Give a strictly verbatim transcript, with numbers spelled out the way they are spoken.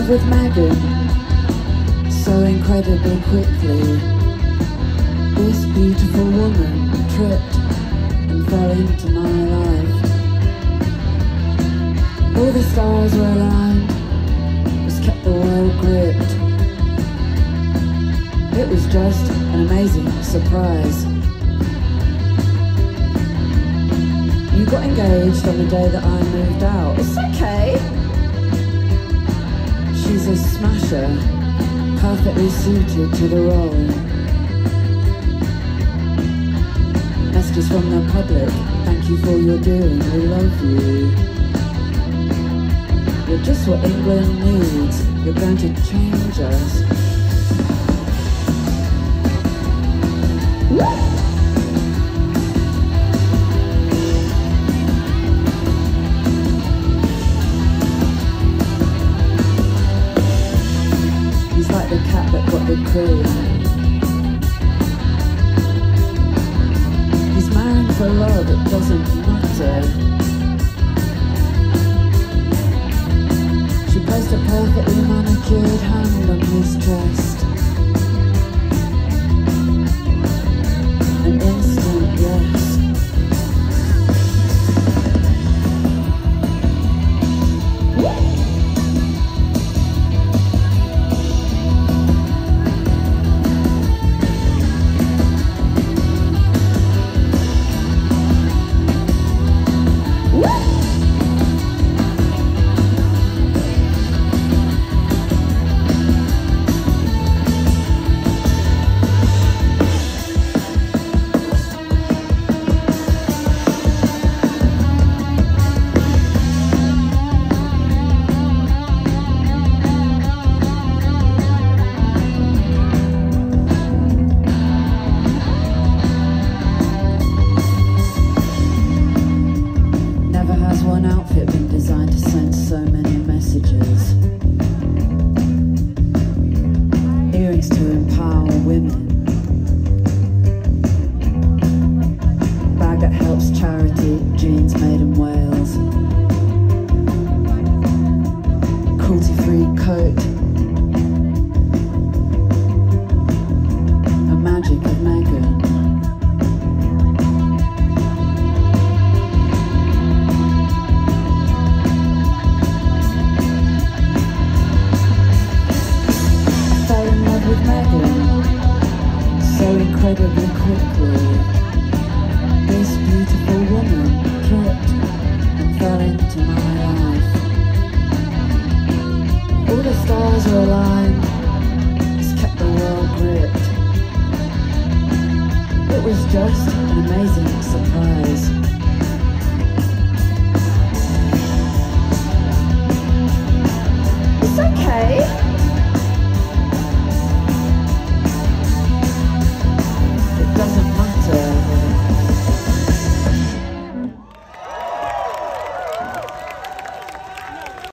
love with Megan so incredibly quickly. This beautiful woman tripped and fell into my life. All the stars were aligned, just kept the world gripped. It was just an amazing surprise. You got engaged on the day that I moved out. It's okay. She's a smasher, perfectly suited to the role. Messages from the public, thank you for your doing, we love you. You're just what England needs, you're going to change us. He's like the cat that got the cream. He's marrying for love, it doesn't matter. She placed a perfectly manicured hand on his chest. An instant yes. One outfit been designed to send so many messages. Earrings to empower women. Bag that helps charity, jeans made in Wales. Cruelty-free coat. A magic of Megan. With Megan so incredibly quickly. This beautiful woman tripped and fell into my life. All the stars were aligned, just kept the world gripped. It was just an amazing surprise. It's okay. Doesn't matter.